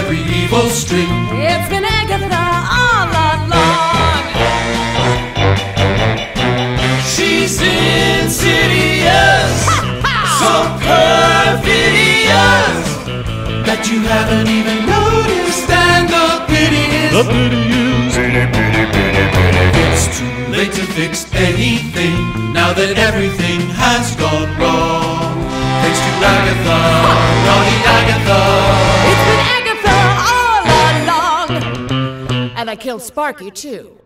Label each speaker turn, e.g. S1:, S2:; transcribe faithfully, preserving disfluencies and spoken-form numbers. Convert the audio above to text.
S1: every evil string.
S2: It's been Agatha all along.
S1: She's insidious, so perfidious that you haven't even noticed. And the pity is,
S3: The pity is, pity, pity, pity, pity.
S1: it's too late to fix anything now that everything has gone wrong. Thanks to Agatha, naughty Agatha.
S2: It's been Agatha all along. And I killed Sparky too.